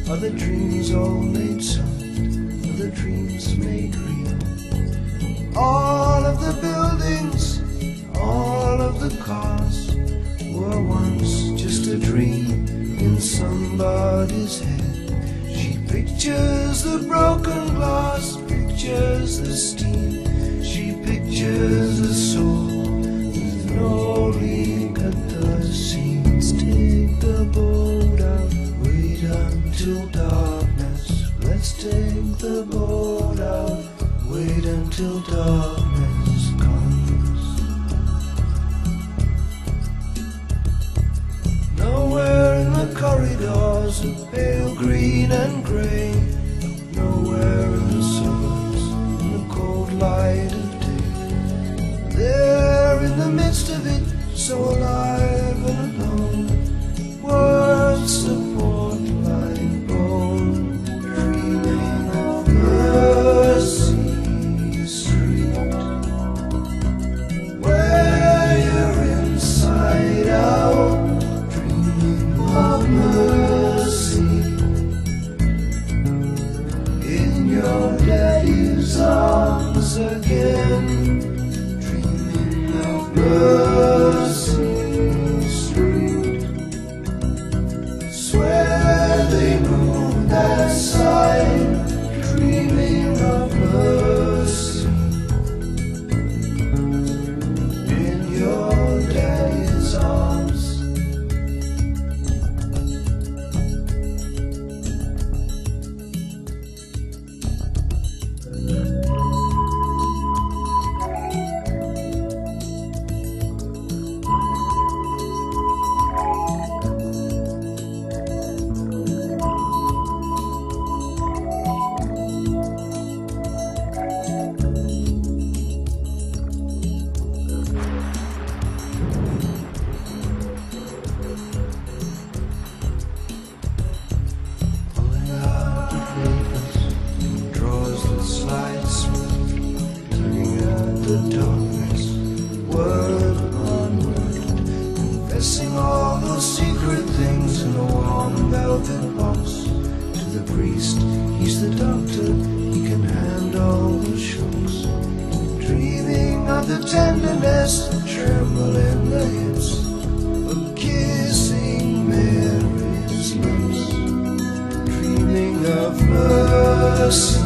Are the dreams all made solid? Are the dreams made real? All of the buildings, all of the cars were once just a dream in somebody's head. She pictures the broken glass, pictures the steam. She pictures a soul with no leak at the seams. Take the boat out, wait until darkness. Let's take the boat out, wait until darkness comes. Nowhere in the corridors of pale green and grey, nowhere in the suburbs in the cold light of day. There in the midst of it, so alive and alone, words support like bone, dreaming of Mercy Street, where you're inside out, dreaming of mercy in your daddy's arms again, dreaming of Mercy Street. Swear they moved that side, dreaming of mercy in your daddy's arms. Darkness, word upon word, confessing all those secret things in a warm velvet box. To the priest, he's the doctor, he can handle the shocks. Dreaming of the tenderness, tremble in the hips, of kissing Mary's lips. Dreaming of mercy